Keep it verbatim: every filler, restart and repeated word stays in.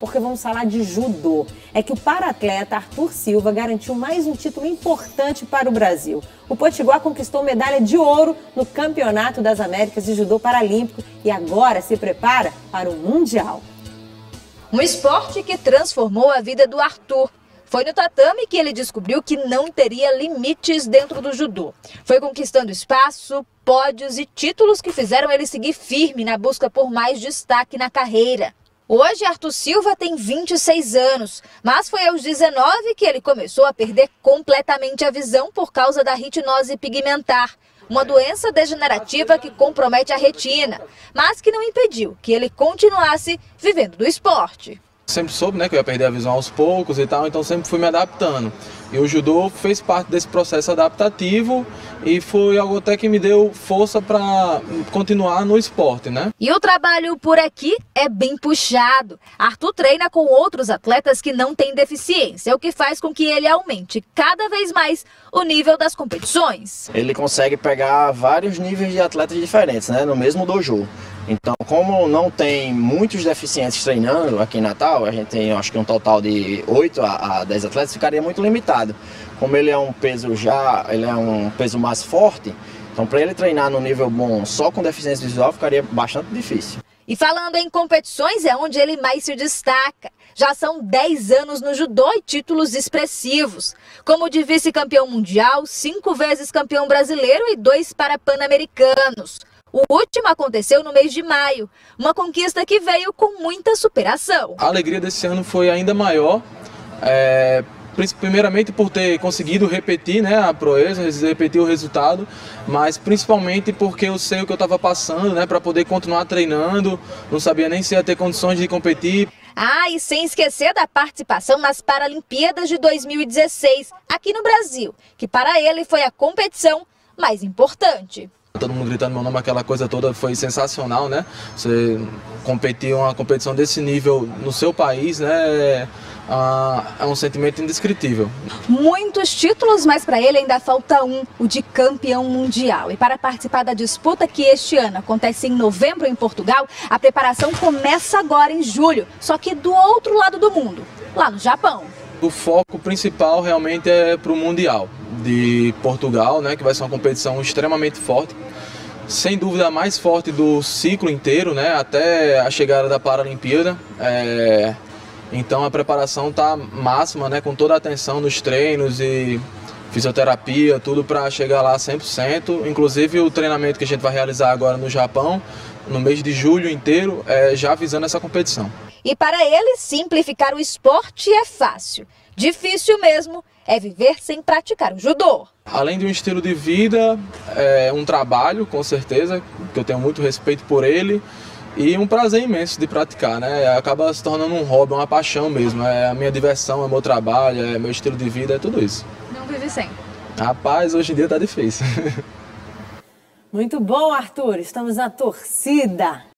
Porque vamos falar de judô. É que o para-atleta Arthur Silva garantiu mais um título importante para o Brasil. O Potiguar conquistou medalha de ouro no Campeonato das Américas de Judô Paralímpico e agora se prepara para o Mundial. Um esporte que transformou a vida do Arthur. Foi no tatame que ele descobriu que não teria limites dentro do judô. Foi conquistando espaço, pódios e títulos que fizeram ele seguir firme na busca por mais destaque na carreira. Hoje, Arthur Silva tem vinte e seis anos, mas foi aos dezenove que ele começou a perder completamente a visão por causa da retinose pigmentar, uma doença degenerativa que compromete a retina, mas que não impediu que ele continuasse vivendo do esporte. Sempre soube, né, que eu ia perder a visão aos poucos e tal, então sempre fui me adaptando. E o judô fez parte desse processo adaptativo e foi algo até que me deu força para continuar no esporte, né? E o trabalho por aqui é bem puxado. Arthur treina com outros atletas que não têm deficiência, o que faz com que ele aumente cada vez mais o nível das competições. Ele consegue pegar vários níveis de atletas diferentes, né, no mesmo dojo. Então, como não tem muitos deficientes treinando aqui em Natal, a gente tem acho que um total de oito a dez atletas, ficaria muito limitado. Como ele é um peso já, ele é um peso mais forte, então para ele treinar no nível bom só com deficiência visual ficaria bastante difícil. E falando em competições, é onde ele mais se destaca. Já são dez anos no judô e títulos expressivos. Como de vice-campeão mundial, cinco vezes campeão brasileiro e dois para pan-americanos. O último aconteceu no mês de maio, uma conquista que veio com muita superação. A alegria desse ano foi ainda maior, é, primeiramente por ter conseguido repetir, né, a proeza, repetir o resultado, mas principalmente porque eu sei o que eu estava passando, né, para poder continuar treinando, não sabia nem se ia ter condições de competir. Ah, e sem esquecer da participação nas Paralimpíadas de dois mil e dezesseis, aqui no Brasil, que para ele foi a competição mais importante. Todo mundo gritando meu nome, aquela coisa toda foi sensacional, né? Você competir uma competição desse nível no seu país, né? É um sentimento indescritível. Muitos títulos, mas para ele ainda falta um, o de campeão mundial. E para participar da disputa que este ano acontece em novembro em Portugal, a preparação começa agora em julho, só que do outro lado do mundo, lá no Japão. O foco principal realmente é para o Mundial de Portugal, né, que vai ser uma competição extremamente forte, sem dúvida a mais forte do ciclo inteiro, né, até a chegada da Paralimpíada. É, então a preparação está máxima, né, com toda a atenção nos treinos e fisioterapia, tudo para chegar lá cem por cento. Inclusive o treinamento que a gente vai realizar agora no Japão, no mês de julho inteiro, é, já visando essa competição. E para ele, simplificar o esporte é fácil. Difícil mesmo é viver sem praticar o judô. Além de um estilo de vida, é um trabalho, com certeza, que eu tenho muito respeito por ele, e um prazer imenso de praticar, né? Acaba se tornando um hobby, uma paixão mesmo. É a minha diversão, é meu trabalho, é meu estilo de vida, é tudo isso. Não vive sem? Rapaz, hoje em dia tá difícil. Muito bom, Arthur. Estamos na torcida.